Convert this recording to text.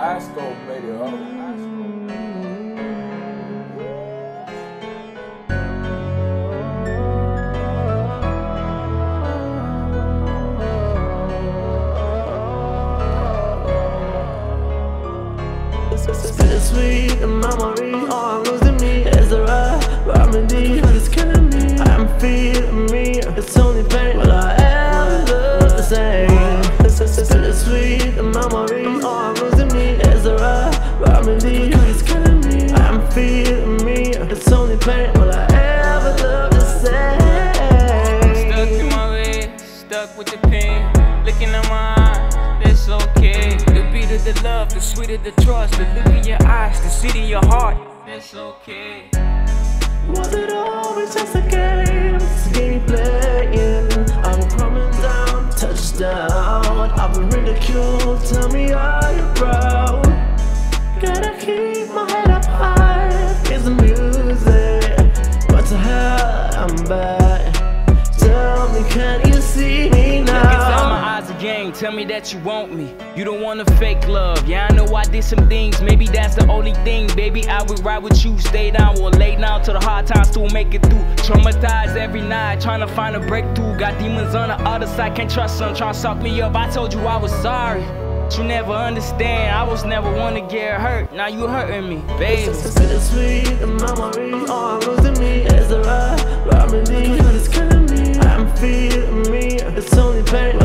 Asco made it up. Bittersweet, a memory, all I'm losing me is the right remedy, but it's killing me. I'm feeling me, it's only pain. Will I ever look the same? Bittersweet, a memory, all I'm losing me is the right remedy, but it's killing me. I'm feeling me, it's only pain. Will I ever look the same? Stuck in my way, stuck with the pain, looking at my eyes, that's okay. The beat of the love, the sweet of the trust, the look in your eyes, the seed in your heart, that's okay. Was it always just a game? It's a game playing. I'm coming down, touchdown. I've been ridiculed, tell me are you proud? Gotta keep my head up high, it's the music. What the hell, I'm back. Tell me, can you see me now? Look inside my eyes again, tell me that you want me. You don't want a fake love, yeah I know I did some things. Maybe that's the only thing, baby I would ride with you. Stay down or lay down till the hard times still make it through. Traumatized every night, trying to find a breakthrough. Got demons on the other side, can't trust them, trying to suck me up. I told you I was sorry, but you never understand. I was never one to get hurt, now you hurting me, baby. Bittersweet, a memory, all I'm losing me is the right remedy, but it's killing me. I'm feeling me, it's only pain.